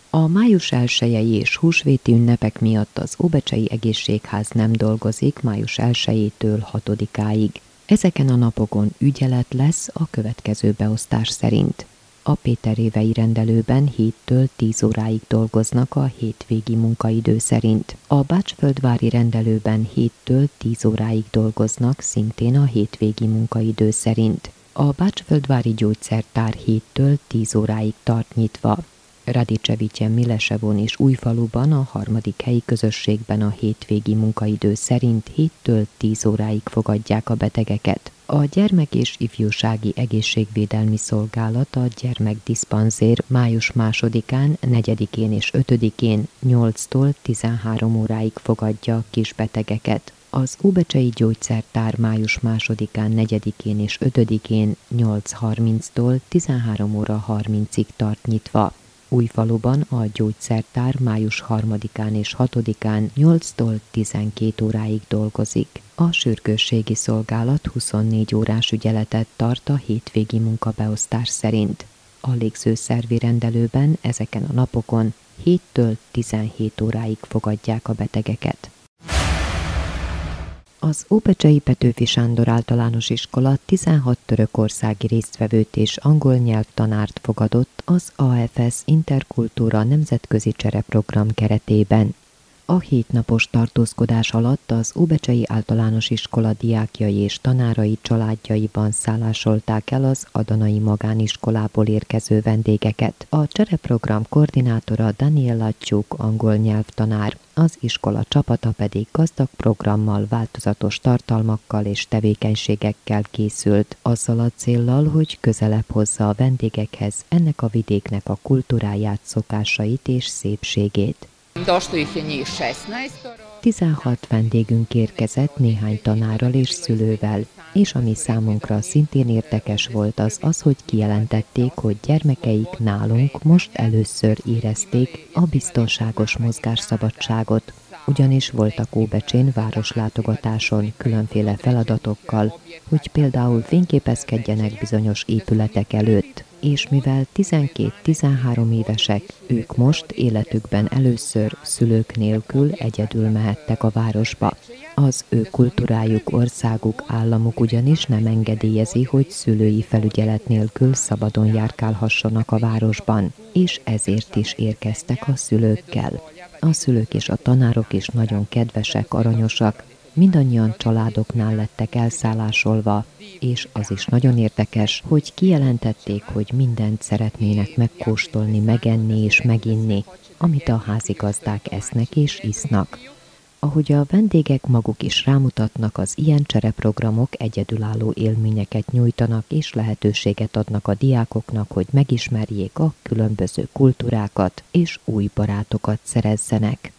A május 1-i és húsvéti ünnepek miatt az Óbecsei Egészségház nem dolgozik május 1-től 6-áig. Ezeken a napokon ügyelet lesz a következő beosztás szerint. A Péterrévei rendelőben 7-től 10 óráig dolgoznak a hétvégi munkaidő szerint. A Bácsföldvári rendelőben 7-től 10 óráig dolgoznak szintén a hétvégi munkaidő szerint. A Bácsföldvári gyógyszertár 7-től 10 óráig tart nyitva. Radicsevicsen, Milesevon és Újfaluban a harmadik helyi közösségben a hétvégi munkaidő szerint 7-től 10 óráig fogadják a betegeket. A Gyermek- és Ifjúsági Egészségvédelmi Szolgálat a gyermekdiszpanzér május 2-án, 4-én és 5-én 8-tól 13 óráig fogadja a kisbetegeket. Az Óbecsei Gyógyszertár május 2-án, 4-én és 5-én 8:30-tól 13 óra 30-ig tart nyitva. Újfaluban a gyógyszertár május 3-án és 6-án 8-tól 12 óráig dolgozik. A sürgősségi szolgálat 24 órás ügyeletet tart a hétvégi munkabeosztás szerint. A légzőszervi rendelőben ezeken a napokon 7-től 17 óráig fogadják a betegeket. Az Óbecsei Petőfi Sándor Általános Iskola 16 törökországi résztvevőt és angol nyelvtanárt fogadott az AFS Interkultúra nemzetközi csereprogram keretében. A 7 napos tartózkodás alatt az Óbecsei Általános Iskola diákjai és tanárai családjaiban szállásolták el az adanai magániskolából érkező vendégeket. A csereprogram koordinátora Daniela Csuk angol nyelvtanár, az iskola csapata pedig gazdag programmal, változatos tartalmakkal és tevékenységekkel készült, azzal a céllal, hogy közelebb hozza a vendégekhez ennek a vidéknek a kultúráját, szokásait és szépségét. 16 vendégünk érkezett néhány tanárral és szülővel, és ami számunkra szintén érdekes volt az, hogy kijelentették, hogy gyermekeik nálunk most először érezték a biztonságos mozgásszabadságot, ugyanis voltak Óbecsén városlátogatáson különféle feladatokkal, hogy például fényképezkedjenek bizonyos épületek előtt, és mivel 12-13 évesek, ők most életükben először szülők nélkül egyedül mehettek a városba. Az ő kultúrájuk, országuk, államuk ugyanis nem engedélyezi, hogy szülői felügyelet nélkül szabadon járkálhassanak a városban, és ezért is érkeztek a szülőkkel. A szülők és a tanárok is nagyon kedvesek, aranyosak, mindannyian családoknál lettek elszállásolva, és az is nagyon érdekes, hogy kijelentették, hogy mindent szeretnének megkóstolni, megenni és meginni, amit a házigazdák esznek és isznak. Ahogy a vendégek maguk is rámutatnak, az ilyen csereprogramok egyedülálló élményeket nyújtanak és lehetőséget adnak a diákoknak, hogy megismerjék a különböző kultúrákat és új barátokat szerezzenek.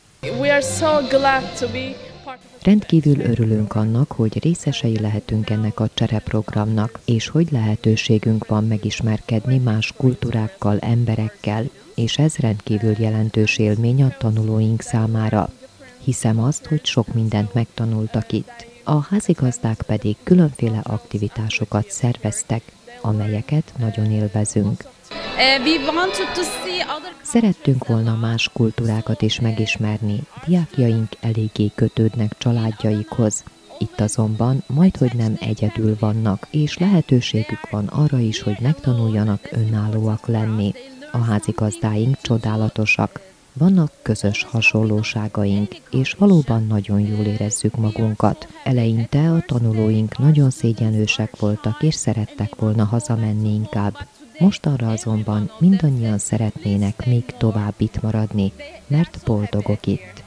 Rendkívül örülünk annak, hogy részesei lehetünk ennek a csereprogramnak, és hogy lehetőségünk van megismerkedni más kultúrákkal, emberekkel, és ez rendkívül jelentős élmény a tanulóink számára. Hiszem azt, hogy sok mindent megtanultak itt. A házigazdák pedig különféle aktivitásokat szerveztek, amelyeket nagyon élvezünk. Szerettünk volna más kultúrákat is megismerni, diákjaink eléggé kötődnek családjaikhoz. Itt azonban majdhogy nem egyedül vannak, és lehetőségük van arra is, hogy megtanuljanak önállóak lenni. A házigazdáink csodálatosak. Vannak közös hasonlóságaink, és valóban nagyon jól érezzük magunkat. Eleinte a tanulóink nagyon szégyenlősek voltak, és szerettek volna hazamenni inkább. Mostanra azonban mindannyian szeretnének még tovább itt maradni, mert boldogok itt.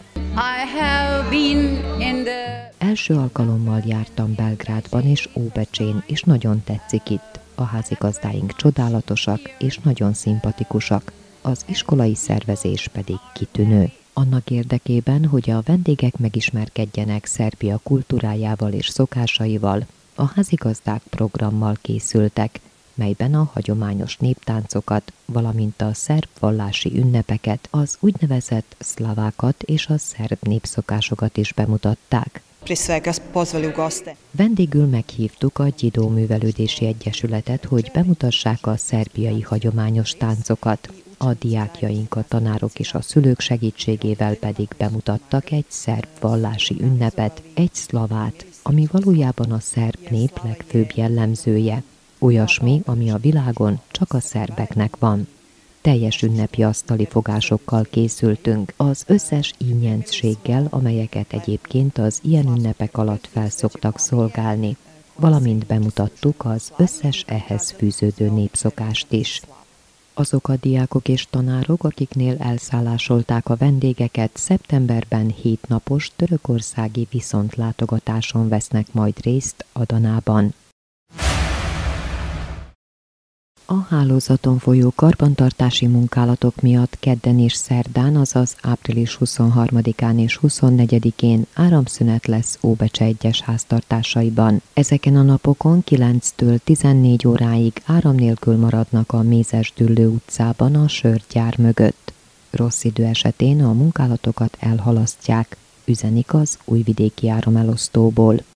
Első alkalommal jártam Belgrádban és Óbecsén, és nagyon tetszik itt. A házigazdáink csodálatosak és nagyon szimpatikusak. Az iskolai szervezés pedig kitűnő. Annak érdekében, hogy a vendégek megismerkedjenek Szerbia kultúrájával és szokásaival, a házigazdák programmal készültek, melyben a hagyományos néptáncokat, valamint a szerb vallási ünnepeket, az úgynevezett szlavákat és a szerb népszokásokat is bemutatták. Vendégül meghívtuk a Gyidó Művelődési Egyesületet, hogy bemutassák a szerbiai hagyományos táncokat. A diákjaink, a tanárok és a szülők segítségével pedig bemutattak egy szerb vallási ünnepet, egy szlavát, ami valójában a szerb nép legfőbb jellemzője. Olyasmi, ami a világon csak a szerbeknek van. Teljes ünnepi asztali fogásokkal készültünk, az összes ínyencséggel, amelyeket egyébként az ilyen ünnepek alatt felszoktak szolgálni, valamint bemutattuk az összes ehhez fűződő népszokást is. Azok a diákok és tanárok, akiknél elszállásolták a vendégeket, szeptemberben 7 napos törökországi viszontlátogatáson vesznek majd részt Adanában. A hálózaton folyó karbantartási munkálatok miatt kedden és szerdán, azaz április 23-án és 24-én áramszünet lesz Óbecse egyes háztartásaiban. Ezeken a napokon 9-től 14 óráig áram nélkül maradnak a Mézesdüllő utcában a sörgyár mögött. Rossz idő esetén a munkálatokat elhalasztják, üzenik az Újvidéki Áramelosztóból.